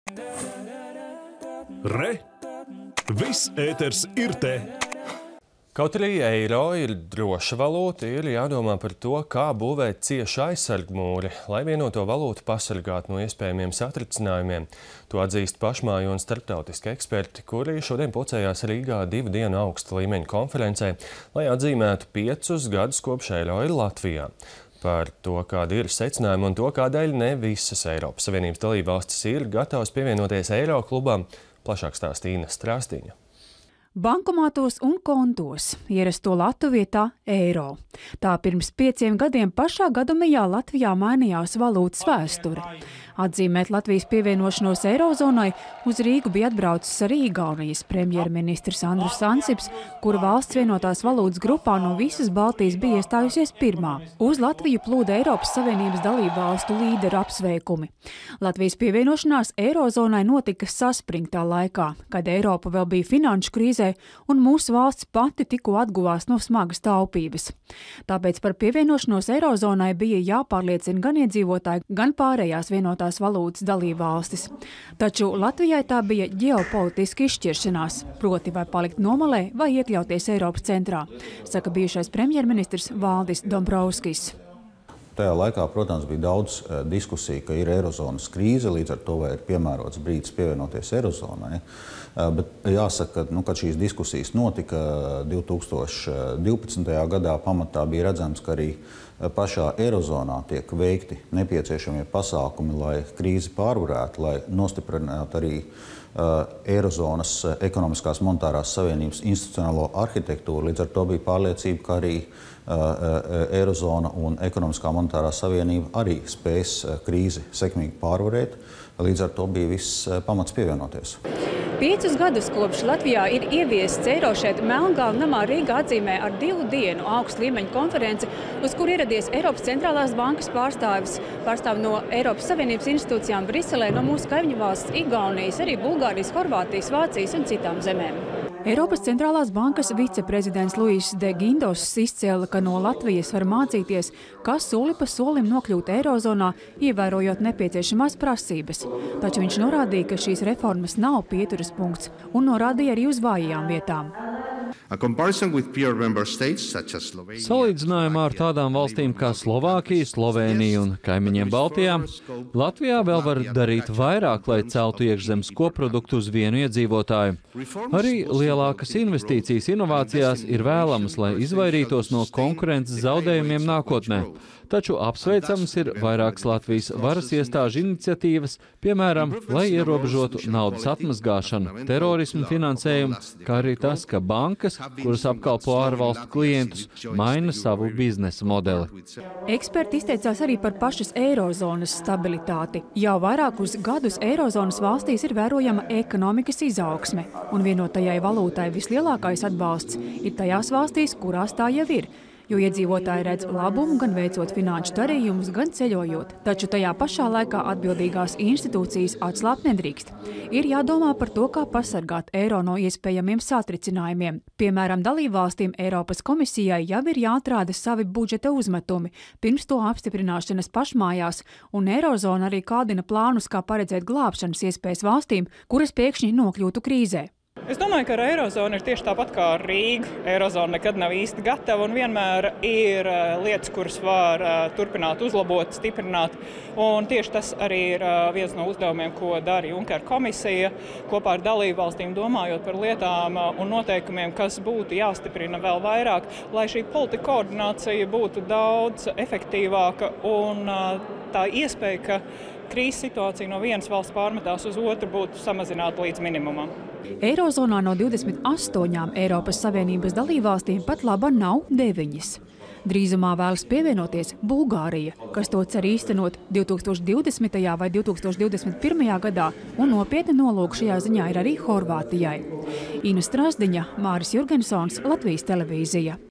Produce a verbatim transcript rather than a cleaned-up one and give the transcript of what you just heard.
Re! Viss ēters ir te! Kaut arī eiro ir droša valūta, ir jādomā par to, kā būvēt cieši aizsargmūri, lai vienoto valūtu pasargātu no iespējamiem satricinājumiem. To atzīst pašmāju un starptautiski eksperti, kuri šodien pulcējās Rīgā divu dienu augsta līmeņa konferencē, lai atzīmētu piecus gadus kopš eiro ir Latvijā. Par to, kādi ir secinājumi un to, kādēļ ne visas Eiropas Savienības dalībvalstis ir gatavas pievienoties eiro klubam, plašāk stāsta Ina Strāstīņa. Bankomātos un kontos ierasto latu vietā eiro. Tā pirms pieciem gadiem pašā gadumijā Latvijā mainījās valūtas vēsture. Atzīmēt Latvijas pievienošanos eirozonai uz Rīgu bija atbraucis arī Igaunijas premjerministrs Andrus Ansips, kura valsts vienotās valūtas grupā no visas Baltijas bija iestājusies pirmā. Uz Latviju plūda Eiropas Savienības dalību valstu līderu apsveikumi. Latvijas pievienošanās eirozonai notika saspringtā laikā, kad Eiropa vēl bija finanšu krīzē un mūsu valsts pati tikko atguvās no smagas taupības. Tāpēc par pievienošanos eirozonai bija jāpārliecina gan iedzīvotāji, gan pārējās vienotās valūtas dalībvalstis. Taču Latvijai tā bija ģeopolitiska izšķiršanās, proti vai palikt nomalē vai iekļauties Eiropas centrā, saka bijušais premjerministrs Valdis Dombrovskis. Tajā laikā, protams, bija daudz diskusiju, ka ir eirozonas krīze, līdz ar to vai ir piemērots brīdis pievienoties eirozonai. Bet jāsaka, nu, kad šīs diskusijas notika divi tūkstoši divpadsmitajā gadā, pamatā bija redzams, ka arī pašā eirozonā tiek veikti nepieciešamie pasākumi, lai krīzi pārvarētu, lai nostiprinātu arī eirozonas ekonomiskās monetārās savienības institucionālo arhitektūru. Līdz ar to bija pārliecība, ka arī eirozona un ekonomiskā monetārā savienība arī spēs krīzi sekmīgi pārvarēt. Līdz ar to bija viss pamats pievienoties. Piecus gadus kopš Latvijā ir ieviests eiro, šeit Melngalva namā Rīgā atzīmē ar divu dienu augstu līmeņu konferenci, uz kur ieradies Eiropas centrālās bankas pārstāvis, pārstāvi no Eiropas Savienības institūcijām Briselē, no mūsu kaimiņu valsts Igaunijas, arī Bulgārijas, Horvātijas, Vācijas un citām zemēm. Eiropas centrālās bankas viceprezidents Luis de Guindos izcēla, ka no Latvijas var mācīties, kā soli pa solim nokļūt eirozonā, ievērojot nepieciešamās prasības. Taču viņš norādīja, ka šīs reformas nav pieturas punkts un norādīja arī uz vājajām vietām. Salīdzinājumā ar tādām valstīm kā Slovākija, Slovēnija un kaimiņiem Baltijā, Latvijā vēl var darīt vairāk, lai celtu iekšzemes koproduktu uz vienu iedzīvotāju. Arī lielākas investīcijas inovācijās ir vēlamas, lai izvairītos no konkurences zaudējumiem nākotnē. Taču apsveicams ir vairākas Latvijas varas iestāžu iniciatīvas, piemēram, lai ierobežotu naudas atmazgāšanu, terorismu finansējumu, kā arī tas, ka bankas, kuras apkalpo ārvalstu klientus, maina savu biznesa modeli. Eksperti izteicās arī par pašas eirozonas stabilitāti. Jau vairākus gadus eirozonas valstīs ir vērojama ekonomikas izaugsme, un vienotajai valūtai vislielākais atbalsts ir tajās valstīs, kurās tā jau ir, jo iedzīvotāji redz labumu gan veicot finanšu darījumus, gan ceļojot. Taču tajā pašā laikā atbildīgās institūcijas atslābt nedrīkst. Ir jādomā par to, kā pasargāt eiro no iespējamiem satricinājumiem. Piemēram, dalībvalstīm Eiropas komisijai jau ir jāatrāda savi budžeta uzmetumi pirms to apstiprināšanas pašmājās, un eirozona arī kādina plānus, kā paredzēt glābšanas iespējas valstīm, kuras pēkšņi nokļūtu krīzē. Es domāju, ka ar eirozonu ir tieši tāpat kā ar Rīgu. Eirozona nekad nav īsti gatava un vienmēr ir lietas, kuras var turpināt uzlabot, stiprināt. Un tieši tas arī ir viens no uzdevumiem, ko dara Junkera komisija, kopā ar dalību valstīm domājot par lietām un noteikumiem, kas būtu jāstiprina vēl vairāk, lai šī politika koordinācija būtu daudz efektīvāka un tā iespēja, ka krīzes situācija no vienas valsts pārmetās uz otru būtu samazināta līdz minimumam. Eirozonā no divdesmit astoņām Eiropas Savienības dalībvalstīm pat laba nav deviņas. Drīzumā vēlas pievienoties Bulgārija, kas to cer īstenot divi tūkstoši divdesmitajā vai divi tūkstoši divdesmit pirmajā gadā, un nopietni nolūki šajā ziņā ir arī Horvātijai. Ina Strāsdiņa, Māris Jurgensons, Latvijas televīzija.